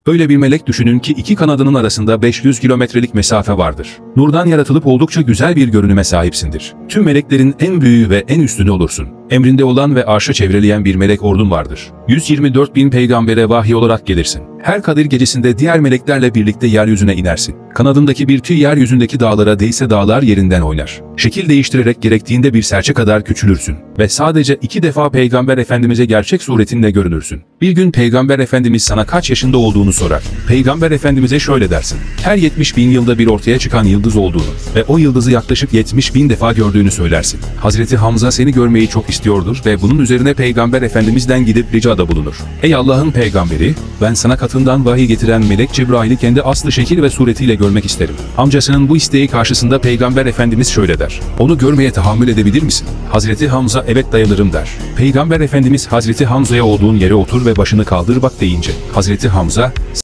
Öyle bir melek düşünün ki iki kanadının arasında 500 kilometrelik mesafe vardır. Nurdan yaratılıp oldukça güzel bir görünüme sahipsindir. Tüm meleklerin en büyüğü ve en üstünü olursun. Emrinde olan ve arşı çevreleyen bir melek ordun vardır. 124 bin peygambere vahiy olarak gelirsin. Her Kadir gecesinde diğer meleklerle birlikte yeryüzüne inersin. Kanadındaki bir tüy yeryüzündeki dağlara değse dağlar yerinden oynar. Şekil değiştirerek gerektiğinde bir serçe kadar küçülürsün. Ve sadece 2 defa Peygamber Efendimiz'e gerçek suretinle görünürsün. Bir gün Peygamber Efendimiz sana kaç yaşında olduğunu sorar. Peygamber Efendimiz'e şöyle dersin: her 70 bin yılda bir ortaya çıkan yıldız olduğunu ve o yıldızı yaklaşık 70 bin defa gördüğünü söylersin. Hazreti Hamza seni görmeyi çok istiyordur ve bunun üzerine Peygamber Efendimiz'den gidip ricada bulunur. Ey Allah'ın peygamberi, ben sana katından vahiy getiren melek Cebrail'i kendi aslı şekil ve suretiyle görmek isterim. Amcasının bu isteği karşısında Peygamber Efendimiz şöyle der: onu görmeye tahammül edebilir misin? Hazreti Hamza evet dayanırım der. Peygamber Efendimiz Hazreti Hamza'ya olduğun yere otur ve başını kaldır bak deyince Hazreti Hamza